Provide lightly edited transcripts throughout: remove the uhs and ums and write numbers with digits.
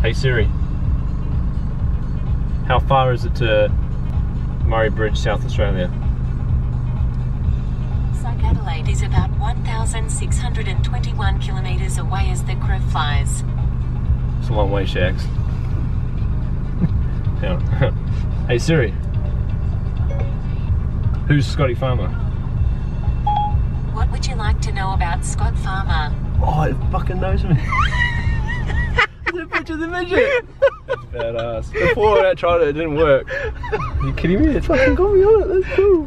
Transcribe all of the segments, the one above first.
Hey Siri, how far is it to Murray Bridge, South Australia? Psych Adelaide is about 1,621 kilometres away as the crow flies. It's a long way, Shags. Hey Siri, who's Scotty Farmer? What would you like to know about Scott Farmer? Oh, it fucking knows me. The picture's a midget. That's badass. Before I tried it, it didn't work. Are you kidding me? It's fucking got me on it. That's cool.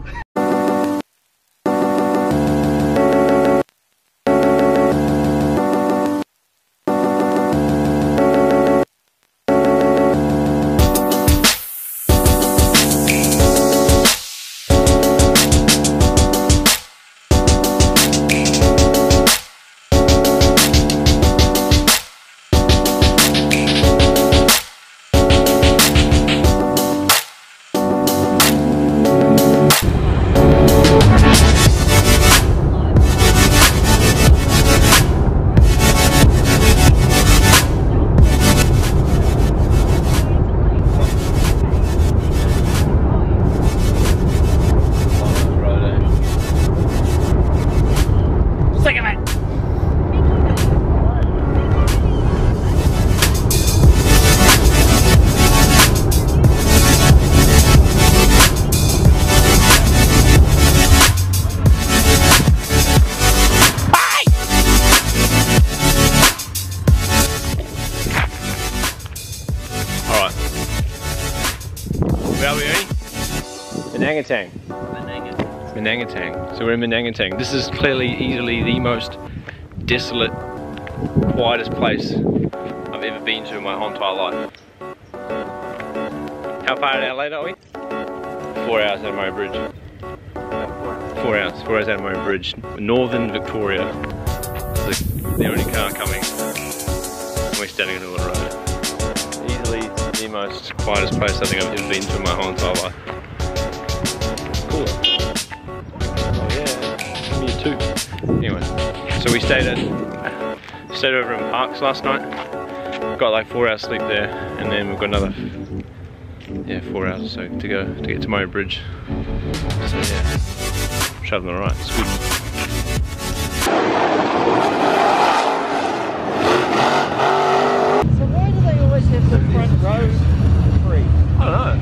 Where are we, Ernie? Manangatang. Manangatang. So we're in Manangatang. This is clearly easily the most desolate, quietest place I've ever been to in my whole entire life. How far out of Adelaide are we? 4 hours out of Murray Bridge. 4 hours. 4 hours out of Murray Bridge. Northern Victoria. The only car coming. And we're standing in the middle of the road. Easily the most quietest place I think I've ever been to in my whole entire life. Cool. Oh yeah, me too. Anyway, so we stayed over in Parks last night. Got like 4 hours sleep there, and then we've got another 4 hours or so to go to get to Murray Bridge. So yeah, travelling alright. It's good. The front row free. I don't know.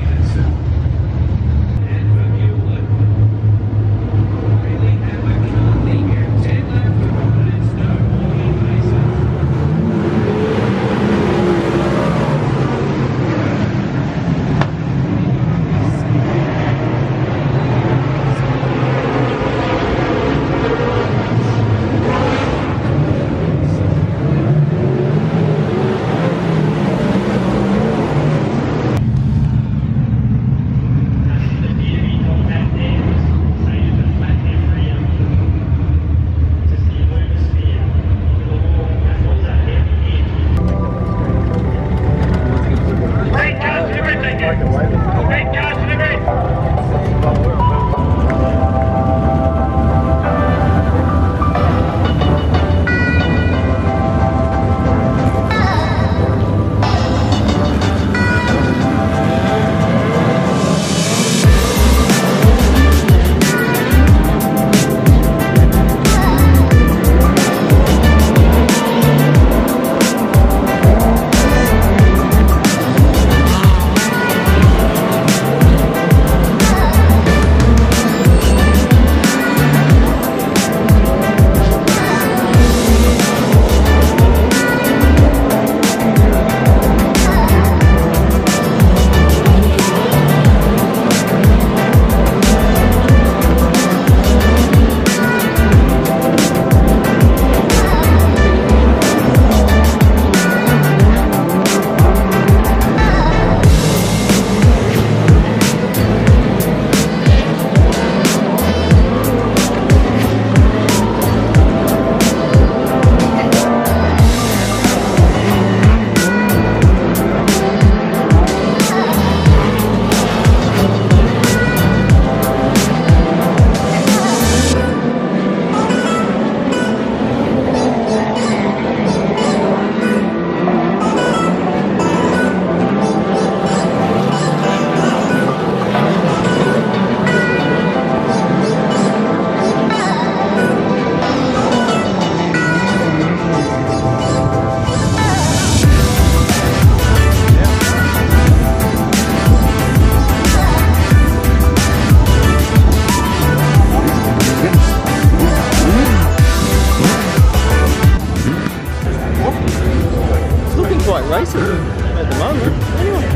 racing at the moment. Anyway.